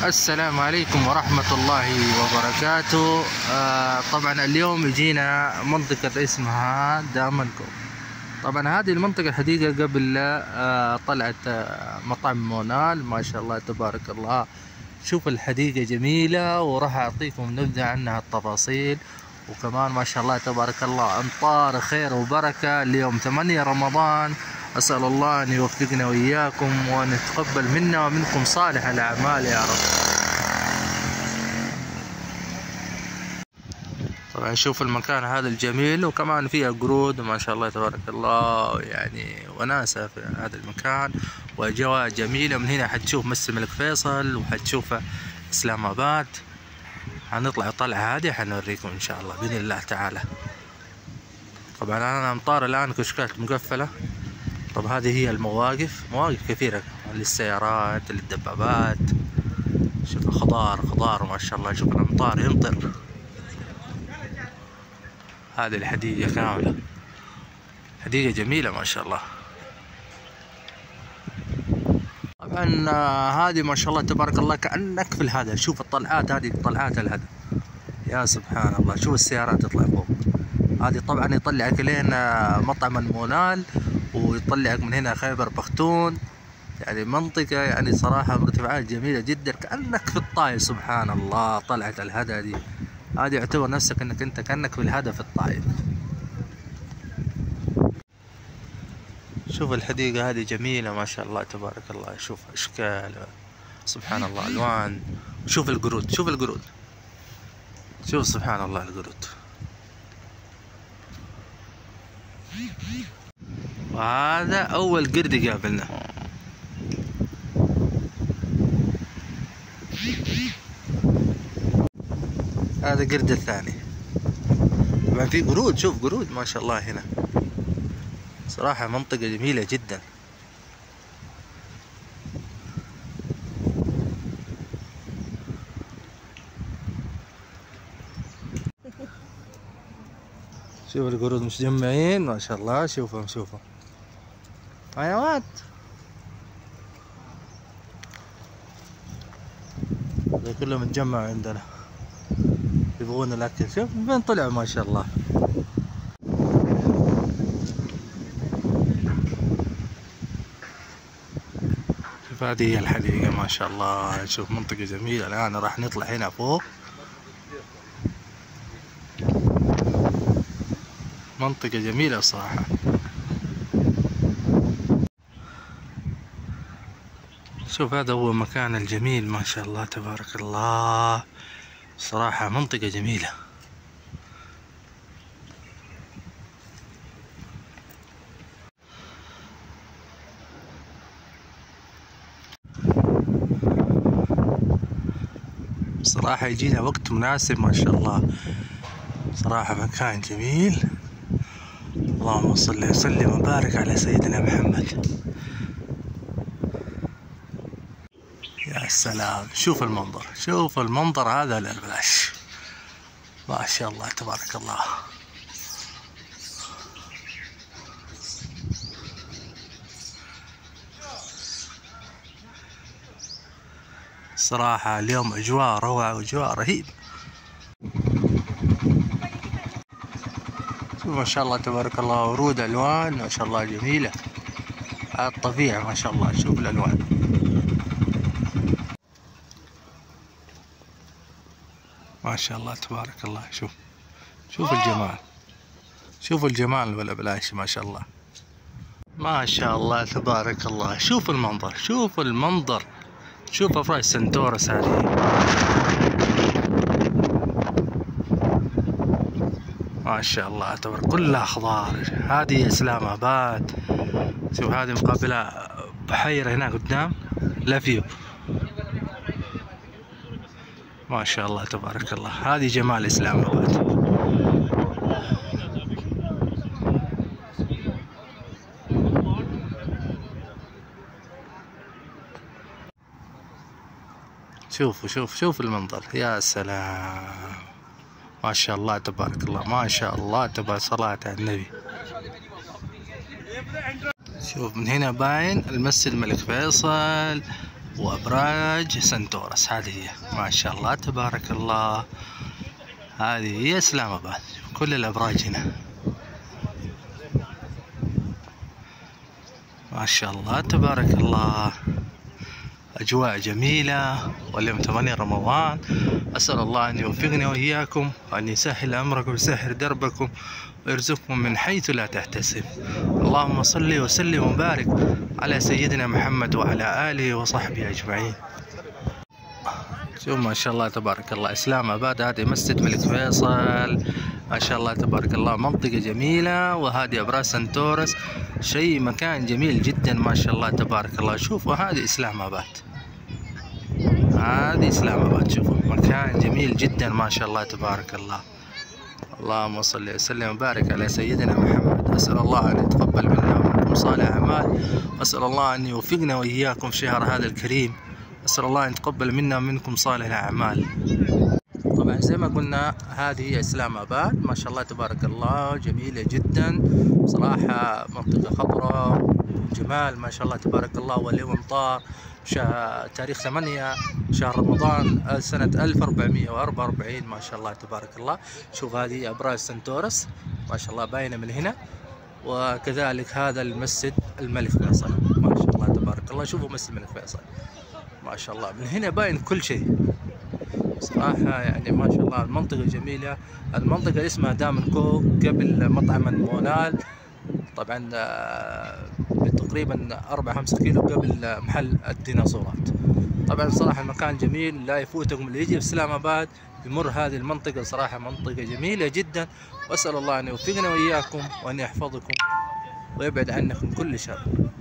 السلام عليكم ورحمة الله وبركاته. طبعا اليوم يجينا منطقة اسمها دامنكو. طبعا هذه المنطقة الحقيقة قبل طلعت مطعم مونال، ما شاء الله تبارك الله. شوف الحديقة جميلة وراح أعطيكم نبذة عنها التفاصيل، وكمان ما شاء الله تبارك الله أمطار خير وبركة اليوم 8 رمضان. أسأل الله أن يوفقنا وإياكم وأن يتقبل منا ومنكم صالح الأعمال يا رب. طبعا شوف المكان هذا الجميل، وكمان فيها قرود ما شاء الله تبارك الله، يعني وناسة في هذا المكان وأجواء جميلة. من هنا حتشوف مسجد الملك فيصل وحتشوف إسلام آباد. حنطلع طلعة هذه حنوريكم إن شاء الله بإذن الله تعالى. طبعا أنا أمطار الآن كشكات مقفلة. طب هذه هي المواقف، مواقف كثيرة للسيارات للدبابات. شوف خضار ما شاء الله، شوف الأمطار يمطر. هذه الحديقة كاملة، حديقة جميلة ما شاء الله. طبعا هذه ما شاء الله تبارك الله كأنك في الهدى. شوف الطلعات، هذه طلعات الهدى يا سبحان الله. شوف السيارات تطلع فوق. هذه طبعا يطلعك لين مطعم المونال، ويطلعك من هنا خيبر بختون. يعني منطقة يعني صراحة مرتفعات جميلة جدا، كأنك في الطايف. سبحان الله طلعة الهدى دي، هذه يعتبر نفسك انك انت كأنك في الهدى في الطايف. شوف الحديقة هذه جميلة ما شاء الله تبارك الله. شوف اشكال سبحان الله، الوان. شوف القرود، شوف القرود، شوف سبحان الله القرود. وهذا أول قرد قابلنا. هذا قرد الثاني. طبعا في قرود، شوف قرود ما شاء الله هنا. صراحة منطقة جميلة جدا. شوف القرود متجمعين ما شاء الله. شوفهم حيوانات. كلهم متجمعوا عندنا يبغون الأكل. شوف من وين طلعوا ما شاء الله. شوف هذه هي الحديقة ما شاء الله. شوف منطقة جميلة. الآن راح نطلع هنا فوق. منطقة جميلة صراحة. شوف هذا هو مكان الجميل ما شاء الله تبارك الله. صراحة منطقة جميلة. صراحة يجينا وقت مناسب ما شاء الله. صراحة مكان جميل. اللهم صل وسلم وبارك على سيدنا محمد. يا سلام، شوف المنظر، شوف المنظر هذا لا بلاش ما شاء الله تبارك الله. صراحة اليوم أجواء روعة وأجواء رهيبة. شوف ما شاء الله تبارك الله، ورود ألوان ما شاء الله جميلة. الطبيعة ما شاء الله، شوف الألوان ما شاء الله تبارك الله. شوف الجمال، شوف الجمال ولا بلاش ما شاء الله. ما شاء الله تبارك الله. شوف المنظر، شوف المنظر. شوف أفراج سنتورس هذه ما شاء الله تبارك، كلها أخضار. هذه إسلام آباد. شوف هذه مقابلة بحيرة هنا قدام لافيو ما شاء الله تبارك الله. هذه جمال إسلام آباد. شوف المنظر يا سلام ما شاء الله تبارك الله. ما شاء الله تبارك، صلاة على النبي. شوف من هنا باين المسجد الملك فيصل. وأبراج سنتورس. هذه هي ما شاء الله تبارك الله، هذه هي إسلام آباد، كل الأبراج هنا ما شاء الله تبارك الله، أجواء جميلة. واليوم 8 رمضان، أسأل الله أن يوفقنا وإياكم وأن يسهل أمركم ويسهل دربكم ويرزقكم من حيث لا تحتسب. اللهم صل وسلم وبارك على سيدنا محمد وعلى آله وصحبه أجمعين. شوف ما شاء الله تبارك الله إسلام آباد، هذه مسجد الملك فيصل ما شاء الله تبارك الله، منطقة جميلة. وهذه أبراج سنتورس، شيء مكان جميل جدا ما شاء الله تبارك الله. شوفوا هذه إسلام آباد، هذه إسلام آباد، شوفوا مكان جميل جدا ما شاء الله تبارك الله. اللهم صل وسلم وبارك على سيدنا محمد. أسأل الله أن يتقبل منا ومنكم صالح الأعمال، وأسأل الله أن يوفقنا وإياكم في شهر هذا الكريم. أسأل الله أن يتقبل منا ومنكم صالح الأعمال. طبعا زي ما قلنا هذه هي إسلام آباد ما شاء الله تبارك الله، جميلة جدا صراحة، منطقة خضراء جمال ما شاء الله تبارك الله. واليوم امطار تاريخ 8 شهر رمضان سنة 1444 ما شاء الله تبارك الله. شوف هذه أبراج سنتورس ما شاء الله باينة من هنا، وكذلك هذا المسجد الملك فيصل ما شاء الله تبارك الله. شوفوا مسجد الملك فيصل ما شاء الله، من هنا باين كل شيء صراحة، يعني ما شاء الله المنطقة جميلة. المنطقة اسمها دامنكو قبل مطعم المونال، طبعا تقريبا 4-5 كيلو قبل محل الديناصورات. طبعا صراحة المكان جميل، لا يفوتكم اللي يجي في إسلام آباد يمر هذه المنطقة، صراحة منطقة جميلة جدا. وأسأل الله أن يوفقنا وإياكم وأن يحفظكم ويبعد عنكم كل شر.